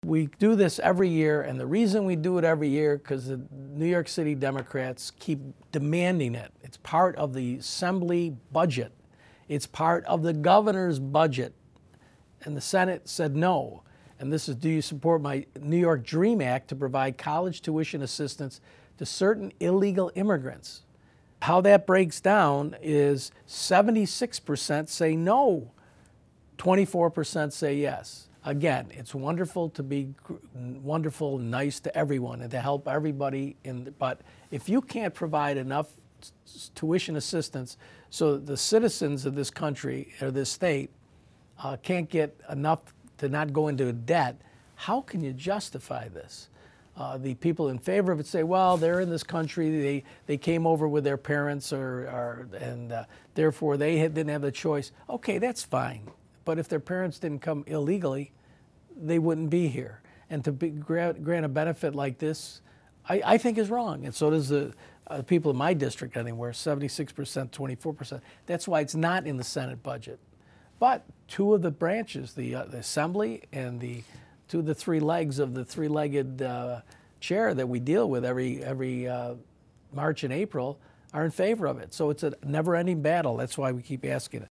We do this every year, and the reason we do it every year because the New York City Democrats keep demanding it. It's part of the Assembly budget. It's part of the governor's budget. And the Senate said no. And this is, do you support my New York Dream Act to provide college tuition assistance to certain illegal immigrants? How that breaks down is 76% say no, 24% say yes. Again, it's wonderful to be wonderful, nice to everyone and to help everybody, but if you can't provide enough tuition assistance so that the citizens of this country or this state can't get enough to not go into debt, how can you justify this? The people in favor of it say, well, they're in this country, they came over with their parents, and therefore they didn't have the choice. Okay, that's fine. But if their parents didn't come illegally, they wouldn't be here. And to grant a benefit like this, I think is wrong. And so does the people in my district anywhere, 76%, 24%. That's why it's not in the Senate budget. But two of the branches, the Assembly and two of the three legs of the three-legged chair that we deal with every March and April are in favor of it. So it's a never-ending battle. That's why we keep asking it.